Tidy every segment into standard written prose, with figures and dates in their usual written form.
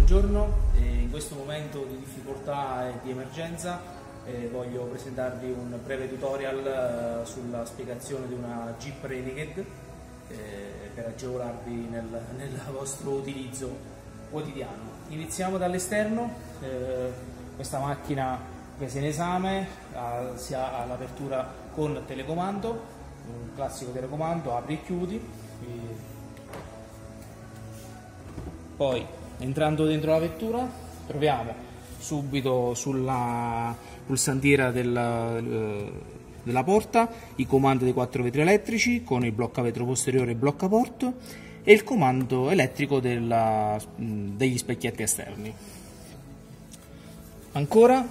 buongiorno. In questo momento di difficoltà e di emergenza voglio presentarvi un breve tutorial sulla spiegazione di una Jeep Renegade per agevolarvi nel vostro utilizzo quotidiano. Iniziamo dall'esterno. Questa macchina presa in esame si ha l'apertura con telecomando, un classico telecomando, apri e chiudi. Poi, entrando dentro la vettura, troviamo subito sulla pulsantiera della porta i comandi dei 4 vetri elettrici con il blocca vetro posteriore e blocca porto e il comando elettrico degli specchietti esterni. Ancora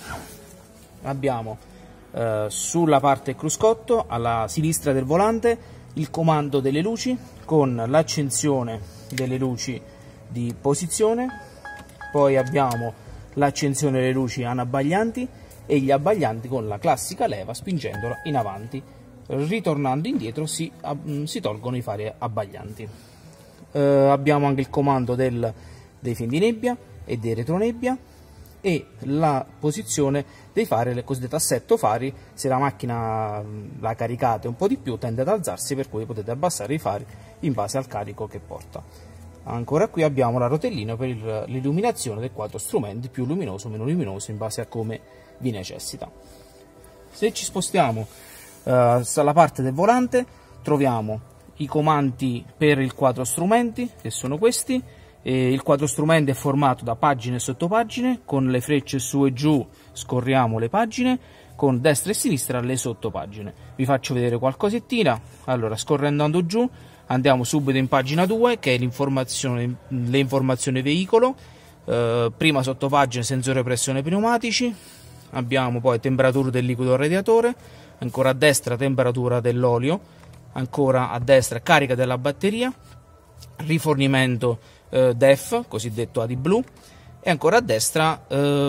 abbiamo sulla parte cruscotto alla sinistra del volante il comando delle luci con l'accensione delle luci di posizione, poi abbiamo l'accensione delle luci anabbaglianti e gli abbaglianti con la classica leva spingendola in avanti. Ritornando indietro si tolgono i fari abbaglianti. Abbiamo anche il comando dei fendinebbia e dei retronebbia e la posizione dei fari, il cosiddetto assetto fari. Se la macchina la caricate un po' di più tende ad alzarsi, per cui potete abbassare i fari in base al carico che porta. Ancora qui abbiamo la rotellina per l'illuminazione dei 4 strumenti, più luminoso, meno luminoso, in base a come vi necessita. Se ci spostiamo dalla parte del volante, troviamo i comandi per il quadro strumenti, che sono questi. Il quadro strumenti è formato da pagine e sottopagine, con le frecce su e giù scorriamo le pagine, con destra e sinistra le sottopagine. Vi faccio vedere qualcosettina. Allora, scorrendo giù, andiamo subito in pagina 2, che è le informazioni veicolo. Prima sottopagina sensore pressione pneumatici, abbiamo poi temperatura del liquido al radiatore, ancora a destra temperatura dell'olio, ancora a destra carica della batteria, rifornimento DEF, cosiddetto AdBlue, e ancora a destra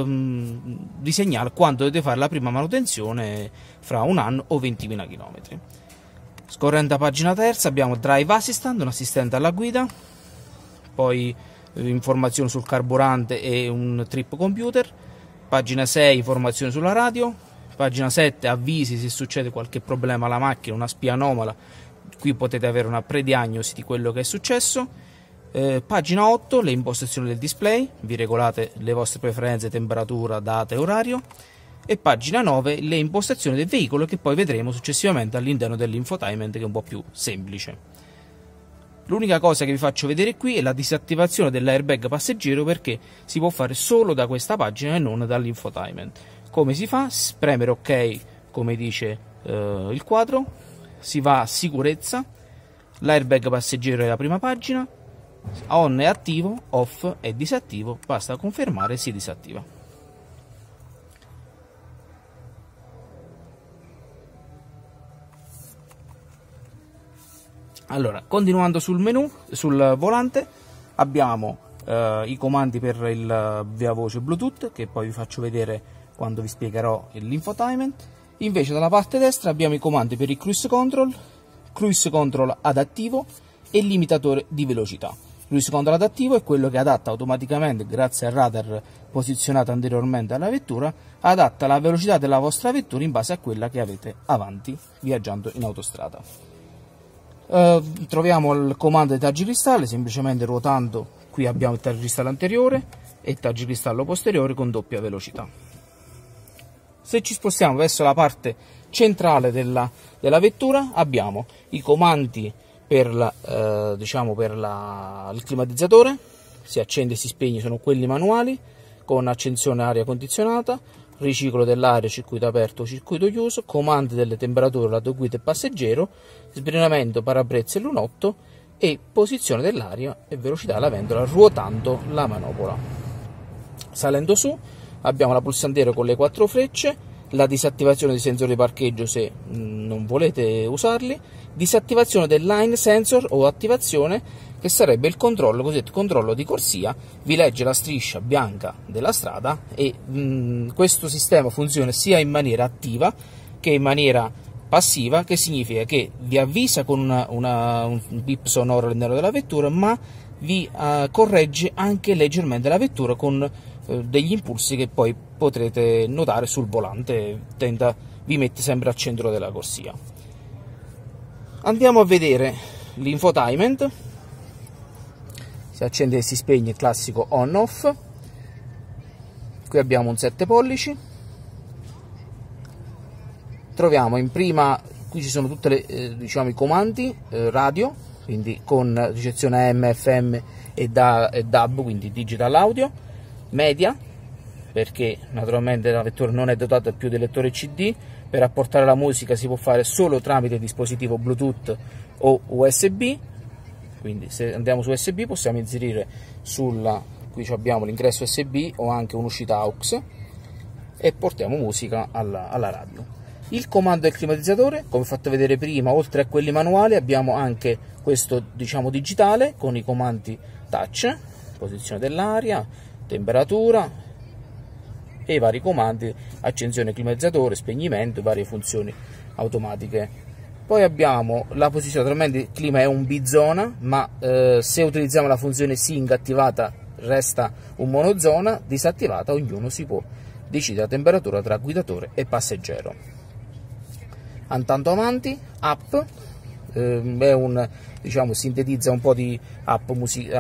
vi segnala quando dovete fare la prima manutenzione fra 1 anno o 20.000 km. Scorrendo a pagina terza abbiamo Drive Assistant, un assistente alla guida, poi informazioni sul carburante e un trip computer, pagina 6 informazioni sulla radio, pagina 7 avvisi se succede qualche problema alla macchina, una spia anomala, qui potete avere una prediagnosi di quello che è successo. Pagina 8 le impostazioni del display, vi regolate le vostre preferenze, temperatura, data e orario. E pagina 9 le impostazioni del veicolo, che poi vedremo successivamente all'interno dell'infotainment, che è un po' più semplice. L'unica cosa che vi faccio vedere qui è la disattivazione dell'airbag passeggero, perché si può fare solo da questa pagina e non dall'infotainment. Come si fa? Premere ok, come dice il quadro, si va a sicurezza, l'airbag passeggero è la prima pagina, on è attivo, off è disattivo, basta confermare e si disattiva. Allora, continuando sul menu, sul volante, abbiamo i comandi per il via voce Bluetooth, che poi vi faccio vedere quando vi spiegherò l'infotainment. Invece dalla parte destra abbiamo i comandi per il cruise control adattivo e il limitatore di velocità. Il cruise control adattivo è quello che adatta automaticamente, grazie al radar posizionato anteriormente alla vettura, adatta la velocità della vostra vettura in base a quella che avete avanti viaggiando in autostrada. Troviamo il comando di taggicristallo, semplicemente ruotando. Qui abbiamo il taggicristallo anteriore e il taggicristallo posteriore con doppia velocità. Se ci spostiamo verso la parte centrale della vettura, abbiamo i comandi per il climatizzatore, si accende e si spegne, sono quelli manuali, con accensione aria condizionata, riciclo dell'aria, circuito aperto o circuito chiuso, comandi delle temperature lato guida e passeggero, sbrinamento, parabrezza e lunotto e posizione dell'aria e velocità della ventola ruotando la manopola. Salendo su abbiamo la pulsantiera con le 4 frecce, la disattivazione dei sensori di parcheggio se non volete usarli, disattivazione del line sensor o attivazione, che sarebbe il controllo, cosiddetto controllo di corsia. Vi legge la striscia bianca della strada e questo sistema funziona sia in maniera attiva che in maniera passiva, che significa che vi avvisa con un bip sonoro all'interno della vettura, ma vi corregge anche leggermente la vettura con degli impulsi che poi potrete notare sul volante, vi mette sempre al centro della corsia. Andiamo a vedere l'infotainment. Si accende e si spegne il classico on-off. Qui abbiamo un 7 pollici. Troviamo in prima, qui ci sono tutti diciamo, i comandi radio, quindi con ricezione AM, FM e DAB, quindi digital audio, media, perché naturalmente la vettura non è dotata più del lettore CD, per apportare la musica si può fare solo tramite dispositivo Bluetooth o USB, quindi se andiamo su USB possiamo inserire qui abbiamo l'ingresso USB o anche un'uscita AUX e portiamo musica alla radio. Il comando del climatizzatore, come fatto vedere prima, oltre a quelli manuali abbiamo anche questo diciamo digitale con i comandi touch, posizione dell'aria, temperatura e i vari comandi, accensione climatizzatore, spegnimento, varie funzioni automatiche. Poi abbiamo la posizione, naturalmente il clima è un bizona, ma se utilizziamo la funzione Sync attivata resta un monozona, disattivata ognuno si può decidere la temperatura tra guidatore e passeggero. Andando avanti, app, diciamo, sintetizza un po' di app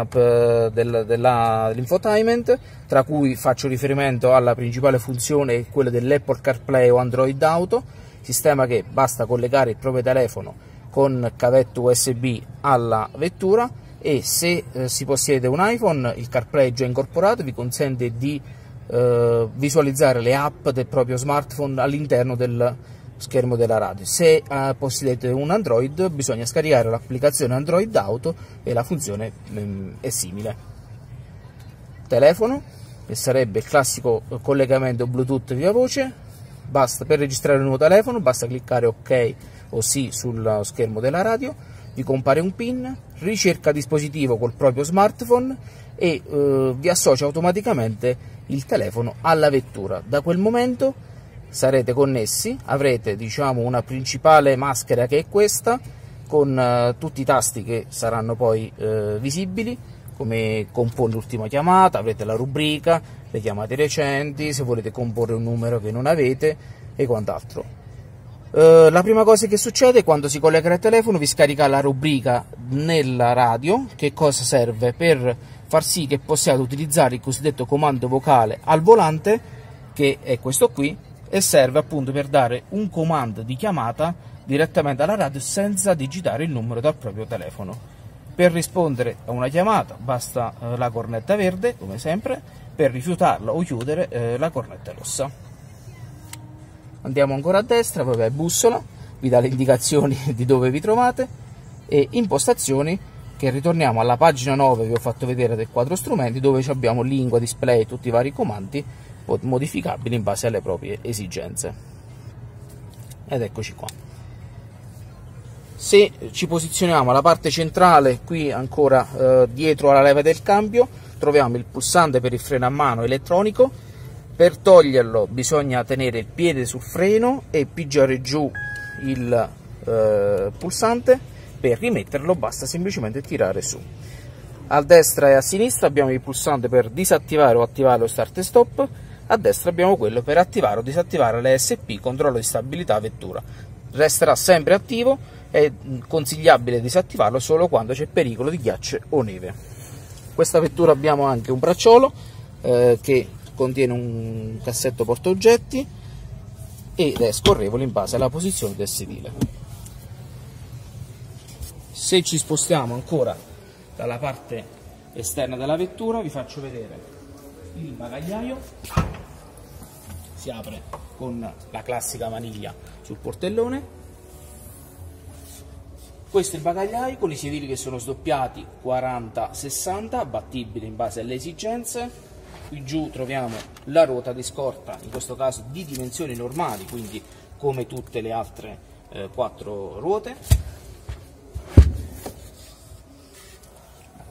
dell'infotainment, tra cui faccio riferimento alla principale funzione, quella dell'Apple CarPlay o Android Auto, sistema che basta collegare il proprio telefono con cavetto USB alla vettura e se si possiede un iPhone il CarPlay già incorporato vi consente di visualizzare le app del proprio smartphone all'interno del schermo della radio. Se possedete un Android bisogna scaricare l'applicazione Android Auto e la funzione è simile. Telefono, che sarebbe il classico collegamento Bluetooth via voce, per registrare un nuovo telefono basta cliccare OK o sì sullo schermo della radio, vi compare un PIN, ricerca dispositivo col proprio smartphone e vi associa automaticamente il telefono alla vettura. Da quel momento sarete connessi, avrete diciamo una principale maschera che è questa, con tutti i tasti che saranno poi visibili, come comporre l'ultima chiamata, avrete la rubrica, le chiamate recenti, se volete comporre un numero che non avete e quant'altro. La prima cosa che succede quando si collega al telefono, vi scarica la rubrica nella radio. Che cosa serve? Per far sì che possiate utilizzare il cosiddetto comando vocale al volante, che è questo qui, e serve appunto per dare un comando di chiamata direttamente alla radio senza digitare il numero dal proprio telefono. Per rispondere a una chiamata basta la cornetta verde, come sempre, per rifiutarla o chiudere la cornetta rossa. Andiamo ancora a destra, poi è bussola, vi dà le indicazioni di dove vi trovate, e impostazioni, che ritorniamo alla pagina 9, vi ho fatto vedere del quadro strumenti, dove abbiamo lingua, display, tutti i vari comandi modificabili in base alle proprie esigenze. Ed eccoci qua. Se ci posizioniamo alla parte centrale, qui ancora dietro alla leva del cambio, troviamo il pulsante per il freno a mano elettronico. Per toglierlo bisogna tenere il piede sul freno e pigiare giù il pulsante. Per rimetterlo basta semplicemente tirare su. A destra e a sinistra abbiamo il pulsante per disattivare o attivare lo start e stop. A destra abbiamo quello per attivare o disattivare l'ESP, controllo di stabilità vettura. Resterà sempre attivo, è consigliabile disattivarlo solo quando c'è pericolo di ghiaccio o neve. Questa vettura abbiamo anche un bracciolo che contiene un cassetto portaoggetti ed è scorrevole in base alla posizione del sedile. Se ci spostiamo ancora dalla parte esterna della vettura, vi faccio vedere il bagagliaio. Si apre con la classica maniglia sul portellone. Questo è il bagagliaio con i sedili che sono sdoppiati 40-60, abbattibili in base alle esigenze. Qui giù troviamo la ruota di scorta, in questo caso di dimensioni normali, quindi come tutte le altre 4 ruote.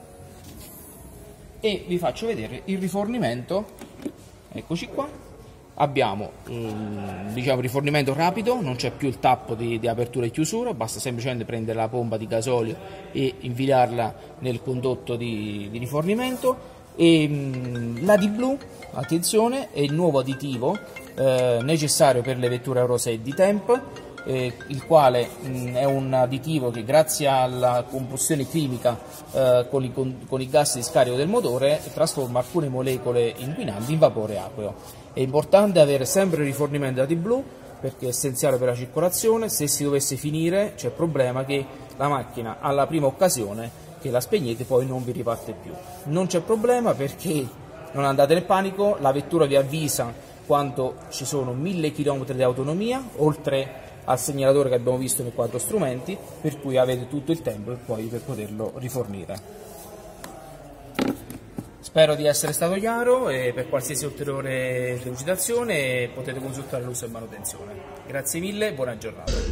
E vi faccio vedere il rifornimento, eccoci qua, abbiamo diciamo rifornimento rapido, non c'è più il tappo di apertura e chiusura, basta semplicemente prendere la pompa di gasolio e infilarla nel condotto di rifornimento. E l'AD-Blue, attenzione, è il nuovo additivo necessario per le vetture Euro 6 di Temp, il quale è un additivo che grazie alla combustione chimica con i gas di scarico del motore trasforma alcune molecole inquinanti in vapore acqueo. È importante avere sempre il rifornimento AD-Blue perché è essenziale per la circolazione. Se si dovesse finire c'è il problema che la macchina alla prima occasione che la spegnete poi non vi riparte più. Non c'è problema perché non andate nel panico, la vettura vi avvisa quando ci sono 1000 km di autonomia, oltre al segnalatore che abbiamo visto nei 4 strumenti, per cui avete tutto il tempo poi per poterlo rifornire. Spero di essere stato chiaro e per qualsiasi ulteriore delucidazione potete consultare l'uso e manutenzione. Grazie mille, buona giornata.